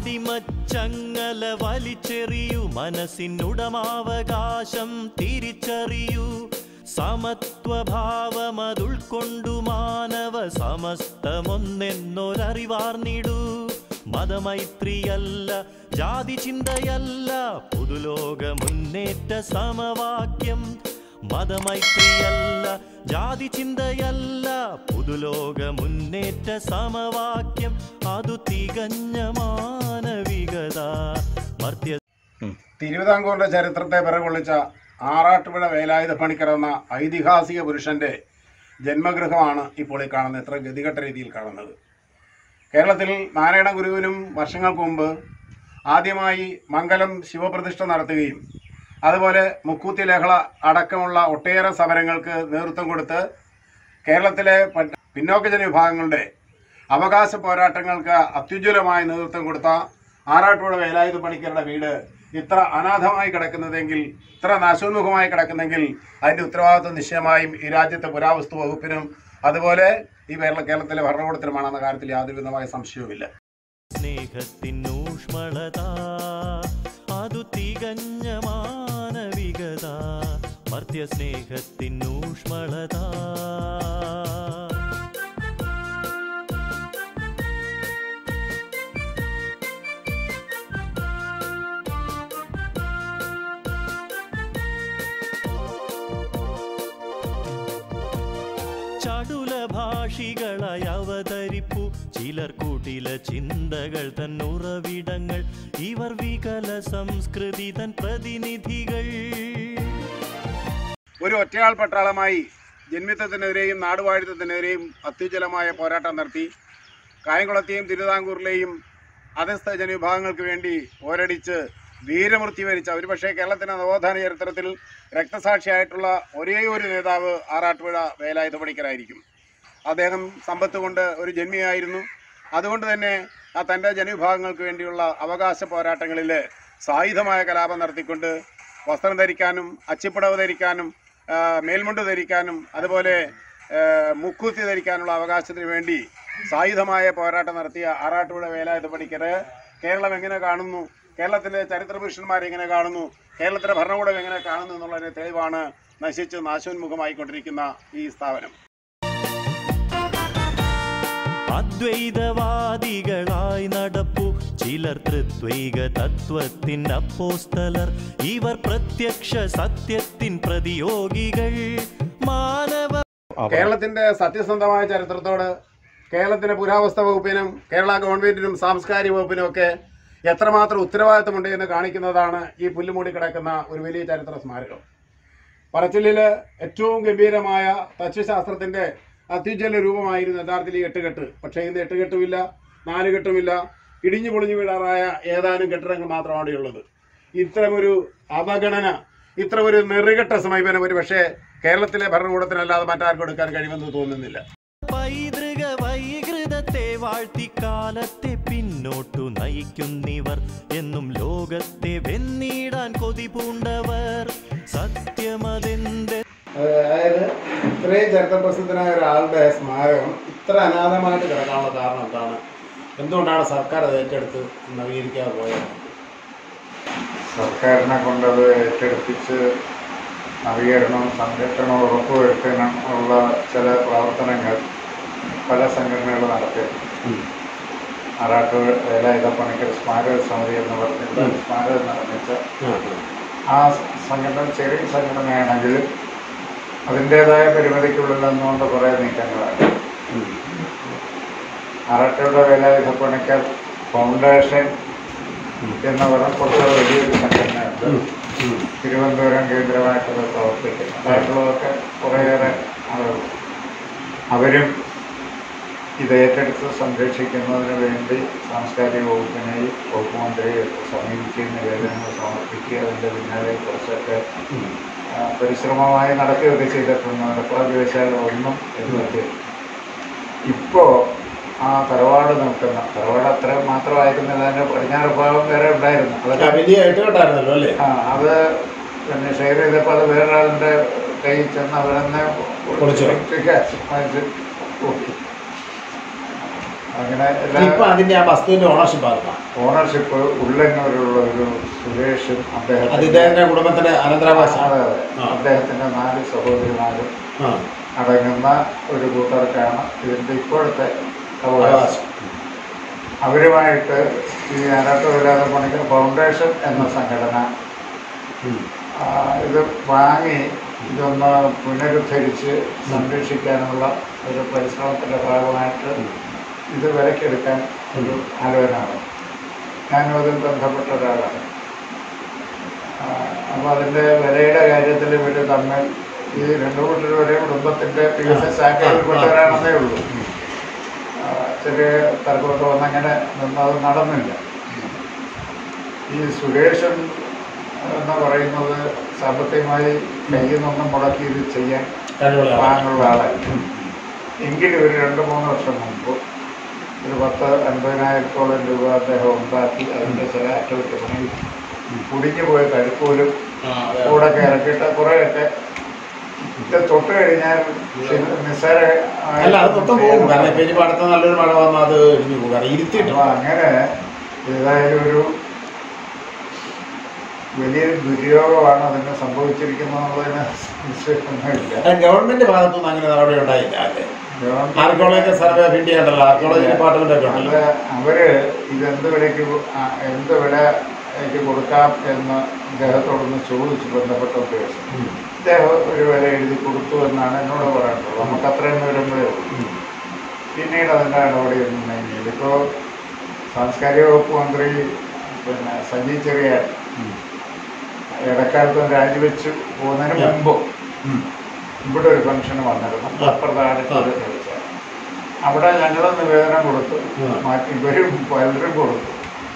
അടിമച്ചങ്ങല വലിച്ചെറിയൂ, മനസ്സിനുടമാവകാശം തിരിച്ചറിയൂ. സമത്വഭാവമതുൾക്കൊണ്ടു മാനവ സമസ്തമൊന്നെന്നൊരറിവാർന്നിടൂ. മതമൈത്രിയല്ല, ജാതി ചിന്തയല്ല, പുതുലോക മുന്നേറ്റ സമവാക്യം. മതമൈത്രിയല്ല, ജാതി ചിന്തയല്ല, പുതുലോക മുന്നേറ്റ സമവാക്യം. അതു തികഞ്ഞ മാനവികത. തിരുവിതാംകൂറിന്റെ ചരിത്രത്തെ പിറകൊള്ളിച്ച ആറാട്ടുപുഴ വേലായുധ പണിക്കർ എന്ന ഐതിഹാസിക പുരുഷന്റെ ജന്മഗൃഹമാണ് ഇപ്പോൾ ഈ കാണുന്നത്. എത്ര ഗതികെട്ട രീതിയിൽ കാണുന്നത്. കേരളത്തിൽ നാരായണ ഗുരുവിനും വർഷങ്ങൾക്ക് മുമ്പ് ആദ്യമായി മംഗലം ശിവപ്രതിഷ്ഠ നടത്തുകയും അതുപോലെ മുക്കൂത്തി ലഹള അടക്കമുള്ള ഒട്ടേറെ സമരങ്ങൾക്ക് നേതൃത്വം കൊടുത്ത് കേരളത്തിലെ പിന്നോക്ക ജനവിഭാഗങ്ങളുടെ അവകാശ പോരാട്ടങ്ങൾക്ക് അത്യുജ്വലമായ നേതൃത്വം കൊടുത്ത ആറാട്ടുപുഴ വേലായുധ പണിക്കരുടെ വീട് ഇത്ര അനാഥമായി കിടക്കുന്നതെങ്കിൽ, ഇത്ര നാശോന്മുഖമായി കിടക്കുന്നെങ്കിൽ അതിൻ്റെ ഉത്തരവാദിത്വം നിശ്ചയമായും ഈ രാജ്യത്തെ പുരാവസ്തു വകുപ്പിനും അതുപോലെ ഈ കേരളത്തിലെ ഭരണകൂടത്തിനുമാണെന്ന കാര്യത്തിൽ യാതൊരുവിധമായ സംശയവുമില്ല. സ്നേഹത്തിനൂഷ്മളത അതു തികഞ്ഞ മാനവികത. മർത്യസ്നേഹത്തിനൂഷ്മളത. ചടുല ഭാഷികളായി അവതരിപ്പു ചിലർ കൂട്ടില ചിന്തകൾ തന്നുറവിടങ്ങൾ. ഇവർ വികല സംസ്കൃതി തൻ പ്രതിനിധികൾ. ഒരു ഒറ്റയാൾ പട്ടാളമായി ജന്മിത്വത്തിനെതിരെയും നാടുവാഴിത്തത്തിനെതിരെയും അത്യുജ്വലമായ പോരാട്ടം നടത്തി കായംകുളത്തെയും തിരുവിതാംകൂറിലെയും അധസ്ഥ ജനവിഭാഗങ്ങൾക്ക് വേണ്ടി പോരടിച്ച് വീരമൃത്യു വരിച്ച, ഒരുപക്ഷെ കേരളത്തിൻ്റെ നവോത്ഥാന ചരിത്രത്തിൽ രക്തസാക്ഷിയായിട്ടുള്ള ഒരേ ഒരു നേതാവ് ആറാട്ടുപുഴ വേലായുധ പണിക്കരായിരിക്കും. അദ്ദേഹം സമ്പത്ത് കൊണ്ട് ഒരു ജന്മിയായിരുന്നു. അതുകൊണ്ട് തന്നെ തൻ്റെ ജനവിഭാഗങ്ങൾക്ക് വേണ്ടിയുള്ള അവകാശ പോരാട്ടങ്ങളിൽ സായുധമായ കലാപം നടത്തിക്കൊണ്ട് വസ്ത്രം ധരിക്കാനും അച്ചിപ്പടവ് ധരിക്കാനും മേൽമുണ്ട് ധരിക്കാനും അതുപോലെ മുക്കൂത്തി ധരിക്കാനുള്ള അവകാശത്തിന് വേണ്ടി സായുധമായ പോരാട്ടം നടത്തിയ ആറാട്ടുപുഴ വേലായുധ പണിക്കർ കേരളം എങ്ങനെ കാണുന്നു, കേരളത്തിലെ ചരിത്ര പുരുഷന്മാർ എങ്ങനെ കാണുന്നു, കേരളത്തിലെ ഭരണകൂടം എങ്ങനെ കാണുന്നു എന്നുള്ളതിന് തെളിവാണ് നശിച്ച് നാശോന്മുഖമായിക്കൊണ്ടിരിക്കുന്ന ഈ സ്ഥാപനം. അദ്വൈതവാദികളായി നടപ്പു ചിലർ തൃത്വൈക തത്വത്തിൻ അപ്പോസ്തലർ. ഇവർ പ്രത്യക്ഷ സത്യത്തിൻ പ്രതിയോഗികൾ. കേരളത്തിന്റെ സത്യസന്ധമായ ചരിത്രത്തോട് കേരളത്തിന്റെ പുരാവസ്തു വകുപ്പിനും കേരള ഗവൺമെന്റിനും സാംസ്കാരിക വകുപ്പിനും ഒക്കെ എത്രമാത്രം ഉത്തരവാദിത്തമുണ്ട് എന്ന് കാണിക്കുന്നതാണ് ഈ പുല്ലുമൂടി കിടക്കുന്ന ഒരു വലിയ ചരിത്ര സ്മാരകം. പറച്ചിലിൽ ഏറ്റവും ഗംഭീരമായ തച്ചുശാസ്ത്രത്തിന്റെ അത്യുജ്വല രൂപമായിരുന്നു യഥാർത്ഥത്തിൽ ഈ എട്ടുകെട്ട്. പക്ഷേ ഇന്ന് എട്ടുകെട്ടുമില്ല, നാലുകെട്ടുമില്ല, ഇടിഞ്ഞു പൊളിഞ്ഞു വീഴാറായ ഏതാനും കെട്ടിടങ്ങൾ മാത്രമാണ് ഉള്ളത്. ഇത്തരമൊരു അവഗണന, ഇത്തരമൊരു നെറുകെട്ട സമീപനം ഒരു പക്ഷേ കേരളത്തിലെ ഭരണകൂടത്തിനല്ലാതെ മറ്റാർക്കും എടുക്കാൻ കഴിയുമെന്ന് തോന്നുന്നില്ല. പൈതൃക വൈകൃതത്തെ വാഴ്ത്തിക്കാലത്തെ പിന്നോട്ടു നയിക്കുന്നിവർ എന്നും ലോകത്തെ വെന്നിടാൻ കൊതി പൂണ്ടവർ. സത്യമതെന്ത്. അതായത് ഇത്രയും ചരിത്ര പ്രസിദ്ധനായ ഒരാളുടെ സ്മാരകം ഇത്ര അനാഥമായിട്ട് കിടക്കാനുള്ള കാരണം എന്താണ്? എന്തുകൊണ്ടാണ് സർക്കാർ അത് ഏറ്റെടുത്ത് നവീകരിക്കാതെ പോയത്? സർക്കാരിനെ കൊണ്ടത് ഏറ്റെടുപ്പിച്ച് നവീകരണവും സംരക്ഷണവും ഉറപ്പുവരുത്താൻ ഉള്ള ചില പ്രവർത്തനങ്ങൾ പല സംഘടനകളും നടത്തിയിട്ടുണ്ട്. ആറാട്ടുപുഴ വേലായുധ പണിക്കർ സ്മാരക സമിതി എന്ന് പറഞ്ഞിട്ട് സ്മാരകം നിർമ്മിച്ച ആ സംഘടന ചെറിയ സംഘടനയാണെങ്കിൽ അതിൻ്റേതായ പരിമിതിക്കുള്ളിൽ നിന്നുകൊണ്ട് കുറേ നീക്കങ്ങളാണ്. ആറാട്ടുപുഴ വേലായുധ പണിക്കർ ഫൗണ്ടേഷൻ എന്ന് പറഞ്ഞ കുറച്ച് വലിയൊരു സംഘടനയുണ്ട്. തിരുവനന്തപുരം കേന്ദ്രമായിട്ടത് പ്രവർത്തിക്കുന്നു. ബാക്കിയുള്ളതൊക്കെ കുറേയേറെ ആളുകൾ. അവരും ഇത് ഏറ്റെടുത്ത് സംരക്ഷിക്കുന്നതിന് വേണ്ടി സാംസ്കാരിക വകുപ്പിനെയും വകുപ്പ് മന്ത്രിയെ സമീപിച്ച് നിവേദനങ്ങൾ സമർപ്പിക്കുക. അതിൻ്റെ പിന്നാലെ കുറച്ചൊക്കെ പരിശ്രമമായി നടക്കുകയൊക്കെ ചെയ്തിട്ടുണ്ട്. നടപ്പാക്കിവശാലും ഒന്നും എന്നുവെച്ച് ഇപ്പോൾ ആ തറവാട് നിൽക്കുന്ന തറവാട് അത്ര മാത്രമായിരുന്നില്ല, അതിൻ്റെ പടിഞ്ഞാറ് ഭാഗം വേറെ ഉണ്ടായിരുന്നു. അതൊക്കെ വലിയ എട്ടുകെട്ടായിരുന്നല്ലോ അല്ലേ? അത് പിന്നെ ഷെയർ ചെയ്തപ്പോൾ അത് വേറൊരാളുടെ കയ്യിൽ ചെന്ന് അവരെന്നെ അങ്ങനെ ഇപ്പൊ അതിന്റെ ആ വസ്തുവിന്റെ ഓണർഷിപ്പ് ആർക്കാണ്? ഓണർഷിപ്പ് ഉള്ളന്നൂരുള്ള ഒരു സുരേഷും അദ്ദേഹത്തിന്റെ കുടുംബത്തിന്റെ അനന്തരാവകാശം. അതെ അതെ, അദ്ദേഹത്തിന്റെ 4 സഹോദരിമാരും അടങ്ങുന്ന ഒരു കൂട്ടർക്കാണ് ഇതിന്റെ ഇപ്പോഴത്തെ അവകാശം. അവരുമായിട്ട് ഈ ആരാട്ടുമില്ലാതെ പണിക്കർ ഫൗണ്ടേഷൻ എന്ന സംഘടന ഇത് വാങ്ങി ഇതൊന്ന് പുനരുദ്ധരിച്ച് സംരക്ഷിക്കാനുള്ള ഒരു പരിശ്രമത്തിൻ്റെ ഭാഗമായിട്ട് ഇത് വിലക്കെടുക്കാൻ ഒരു ആലോചനയാണ്. ഞാനും അതിൽ ബന്ധപ്പെട്ട ഒരാളാണ്. അപ്പോൾ അതിൻ്റെ വിലയുടെ കാര്യത്തിൽ ഇവർ തമ്മിൽ ഈ 2 കൂട്ടരും ഒരേ കുടുംബത്തിൻ്റെ വികസന ശാഖയിൽപ്പെട്ടവരാണെന്നേ ഉള്ളൂ. ചെറിയ തർക്കമൊക്കെ വന്നങ്ങനെ അത് നടന്നില്ല. ഈ സുരേഷൻ എന്ന് പറയുന്നത് സാമ്പത്തികമായി കയ്യിൽ നിന്നും മുടക്കി ഇത് ചെയ്യാൻ വാങ്ങുള്ള ആളായിരുന്നു. എങ്കിലും ഒരു 2-3 വർഷം മുമ്പ് ഒരു 10-50,000-ഓളം രൂപ അദ്ദേഹം ഉണ്ടാക്കി അതിൻ്റെ ചില അറ്റകുറ്റപ്പണി കുടിഞ്ഞു പോയ കഴുപ്പോലും കൂടെ ഇറക്കിയിട്ട് കുറേയൊക്കെ ഇത് തൊട്ട് കഴിഞ്ഞാൽ നിസ്സാര നല്ലൊരു മഴ വന്നാൽ അത് അങ്ങനെ ഏതായാലും ഒരു വലിയൊരു ദുര്യോഗമാണ് അതിന് സംഭവിച്ചിരിക്കുന്നതിന് നിശ്ചയമൊന്നുമില്ല. ഗവൺമെന്റ് ഭാഗത്തുനിന്ന് അങ്ങനെ നടപടി ഉണ്ടായില്ല. ആർക്കോളജി സർവേ ഓഫ് ഇന്ത്യ ഉണ്ടല്ലോ, ആർക്കോളജി ഡിപ്പാർട്ട്മെന്റ് ഒക്കെ അല്ല, അവര് ഇതെന്ത് വിലയ്ക്ക് എന്ത് വിലയ്ക്ക് കൊടുക്കാം എന്ന് അദ്ദേഹത്തോടൊന്ന് ചോദിച്ചു ബന്ധപ്പെട്ട ഉദ്യോഗസ്ഥൻ. അദ്ദേഹം ഒരു വില എഴുതി കൊടുത്തു എന്നാണ് എന്നോട് പറയാനുള്ളത്. നമുക്ക് അത്രയും വരുമ്പോഴേ ഉള്ളൂ. പിന്നീട് അതിൻ്റെ നടപടിയൊന്നും നീങ്ങിയില്ല. ഇപ്പോൾ സാംസ്കാരിക വകുപ്പ് മന്ത്രി സജി ചെറിയാൻ ഇടക്കാലത്ത് രാജിവെച്ച് പോകുന്നതിന് മുമ്പ് ഇവിടെ ഒരു ഫംഗ്ഷന് വന്നിരുന്നു. അപ്രധാനത്തോട് ചോദിച്ചാൽ അവിടെ ഞങ്ങൾ നിവേദനം കൊടുത്തു, മാറ്റി ഇവരും പലരും കൊടുത്തു.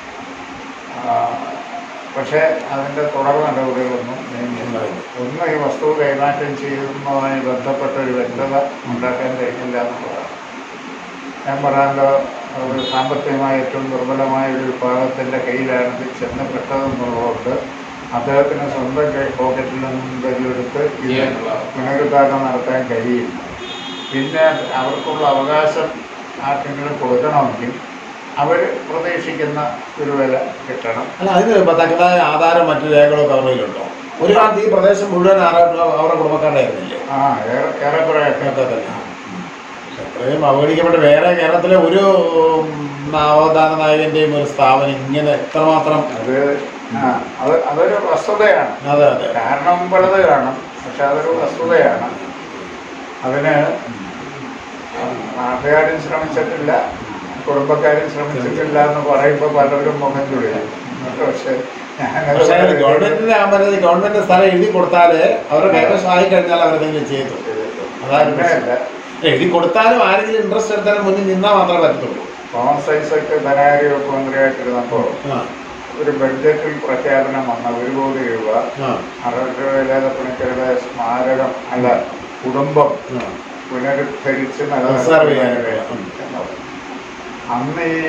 പക്ഷേ അതിൻ്റെ തുടർ നടപടികളൊന്നും നീങ്ങിയിട്ടുണ്ടായിരുന്നു. ഒന്ന് ഈ വസ്തു കൈമാറ്റം ചെയ്യുന്നതുമായി ബന്ധപ്പെട്ട ഒരു വ്യക്തത ഉണ്ടാക്കാൻ കഴിഞ്ഞില്ല എന്നുള്ളതാണ്. ഞാൻ പറയാമല്ലോ, ഒരു സാമ്പത്തികമായി ഏറ്റവും ദുർബലമായ ഒരു വിഭാഗത്തിൻ്റെ കയ്യിലാണ് ഇത് ചെന്നപ്പെട്ടതെന്നുള്ളതുകൊണ്ട് അദ്ദേഹത്തിന് സ്വന്തം പോക്കറ്റിൽ നിന്നും എടുത്ത് ഇത് പുനരുദ്ധാരണം നടത്താൻ കഴിയില്ല. പിന്നെ അവർക്കുള്ള അവകാശം ആർക്കെങ്കിലും കൊടുക്കണമെങ്കിൽ അവർ പ്രതീക്ഷിക്കുന്ന ഒരു വില കിട്ടണം. അല്ല, അതിന് തക്കതായ ആധാരം മറ്റു രേഖകളൊക്കെ അവരിലുണ്ടോ? ഒരു കാലത്ത് ഈ പ്രദേശം മുഴുവൻ അവരുടെ കുടുംബക്കാരായിരുന്നില്ലേ? ഏറെക്കുറെ അത്രയും അവഗണിക്കപ്പെട്ട് വേറെ കേരളത്തിലെ ഒരു നവോത്ഥാന നായകന്റെയും ഒരു സ്ഥാപനം ഇങ്ങനെ എത്രമാത്രം അതൊരു വസ്തുതയാണ്. അതെ അതെ, കാരണം പലത് കാണും, പക്ഷെ അതൊരു വസ്തുതയാണ്. അതിന് നാട്ടുകാരും ശ്രമിച്ചിട്ടില്ല, കുടുംബക്കാരും ശ്രമിച്ചിട്ടില്ല എന്ന് പറയുമ്പോൾ പലരും മുഖം ചുളിയാണ്. പക്ഷെ ഗവൺമെന്റ് സ്ഥലം എഴുതി കൊടുത്താല് അവരുടെ കൈവശം ആയി കഴിഞ്ഞാൽ അവരെന്തെങ്കിലും ചെയ്തു. അതായത് എഴുതി കൊടുത്താലും ആരെങ്കിലും ഇൻട്രസ്റ്റ് എടുത്താലും മുന്നിൽ നിന്നാൽ മാത്രമേ പറ്റത്തുള്ളൂ. തോമസ് ഐസക് ധനകാര്യ വകുപ്പ് മന്ത്രിയായിട്ടിരുന്നപ്പോൾ ഒരു ബഡ്ജറ്റിൽ പ്രഖ്യാപനം വന്ന 1 കോടി രൂപ ആരാട്ടുമില്ലാതെ പണിക്കരുടെ സ്മാരകം അല്ല കുടുംബം പുനരുദ്ധരിച്ച് നിലനിർത്താൻ. അന്ന് ഈ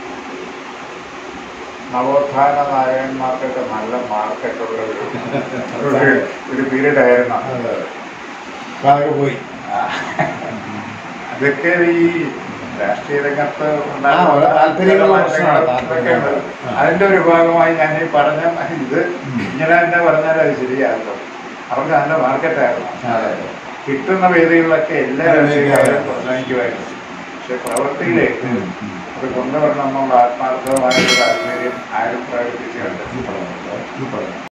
നവോത്ഥാന നായകന്മാർക്കൊക്കെ നല്ല മാർക്കറ്റുള്ള ഒരു പീരീഡായിരുന്നു. പോയി അതൊക്കെ ഈ രാഷ്ട്രീയ രംഗത്ത് അതിൻ്റെ ഒരു ഭാഗമായി ഞാൻ ഈ പറഞ്ഞ ഇത് ഇങ്ങനെ തന്നെ പറഞ്ഞാൽ അത് ശരിയാകും. അവർക്ക് നല്ല മാർക്കറ്റായിരുന്നു. കിട്ടുന്ന വേദികളിലൊക്കെ എല്ലാ രാഷ്ട്രീയക്കാരും പ്രസംഗിക്കുമായിരുന്നു. പക്ഷെ പ്രവൃത്തിയിലേക്ക് അത് കൊണ്ടുവരണം എന്നുള്ള ആത്മാർത്ഥമായ ഒരു താല്പര്യം ആരും പ്രകടിപ്പിച്ചു കണ്ടു.